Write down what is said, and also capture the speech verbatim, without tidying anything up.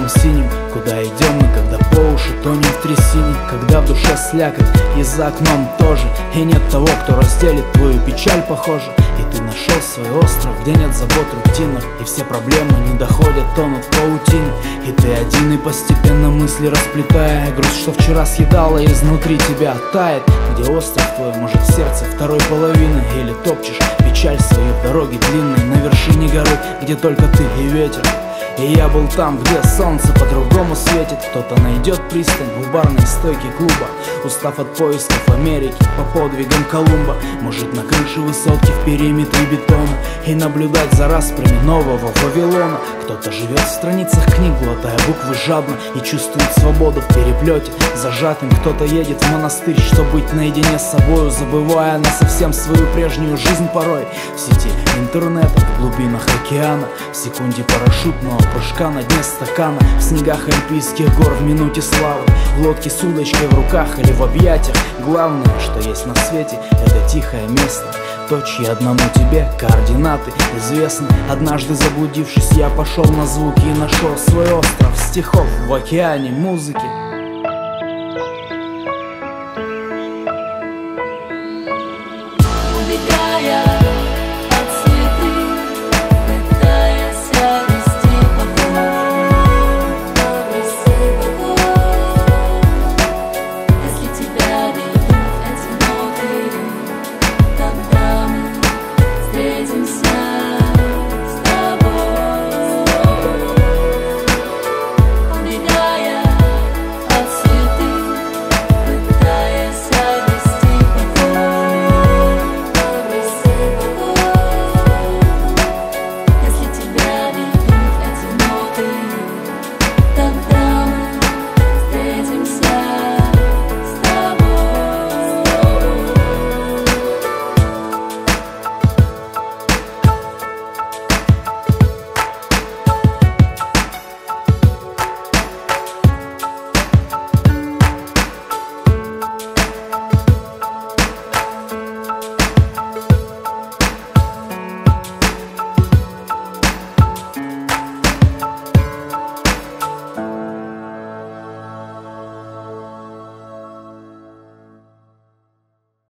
небом синим. Куда идем мы, когда по уши тонем в трясине? Когда в душе слякоть и за окном тоже, и нет того, кто разделит твою печаль, похоже. И ты нашел свой остров, где нет забот рутинных, и все проблемы не доходят, тонут в паутине. И ты один, и постепенно мысли расплетая, грусть, что вчера съедала, изнутри тебя тает. Где остров твой, может, в сердце второй половины, или топчешь печаль свою в дороге длинной на вершине горы, где только ты и ветер. И я был там, где солнце по-другому светит. Кто-то найдет пристань у барной стойки клуба, устав от поисков Америки по подвигам Колумба. Может, на крыше высотки в периметре бетона и наблюдать за распрями нового Вавилона. Кто-то живет в страницах книг, глотая буквы жадно, и чувствует свободу в переплете зажатым. Кто-то едет в монастырь, чтобы быть наедине с собою, забывая на совсем свою прежнюю жизнь порой. В сети интернета, в глубинах океана, в секунде парашютного прыжка на дне стакана, в снегах альпийских гор в минуте славы, в лодке с удочкой в руках или в объятиях. Главное, что есть на свете, это тихое место, то, чьи одному тебе координаты известны. Однажды заблудившись, я пошел на звуки и нашел свой остров стихов в океане музыки. Убегая